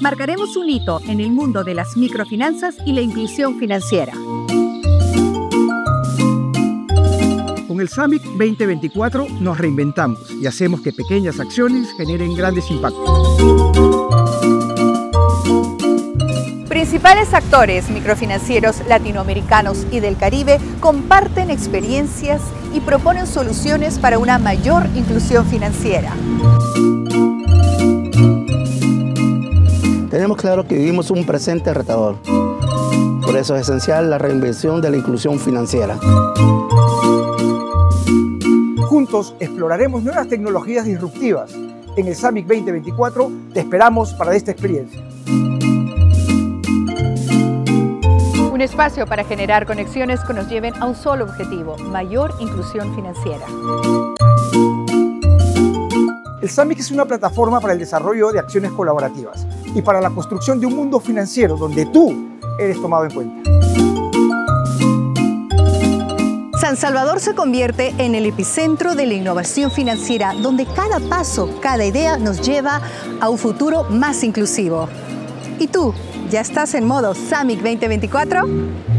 marcaremos un hito en el mundo de las microfinanzas y la inclusión financiera. Con el Summit 2024 nos reinventamos y hacemos que pequeñas acciones generen grandes impactos. Principales actores microfinancieros latinoamericanos y del Caribe comparten experiencias y proponen soluciones para una mayor inclusión financiera. Tenemos claro que vivimos un presente retador. Por eso es esencial la reinvención de la inclusión financiera. Juntos exploraremos nuevas tecnologías disruptivas. En el Summit 2024 te esperamos para esta experiencia. Un espacio para generar conexiones que nos lleven a un solo objetivo: mayor inclusión financiera. El Summit es una plataforma para el desarrollo de acciones colaborativas y para la construcción de un mundo financiero donde tú eres tomado en cuenta. San Salvador se convierte en el epicentro de la innovación financiera, donde cada paso, cada idea nos lleva a un futuro más inclusivo. ¿Y tú, ya estás en modo Summit 2024?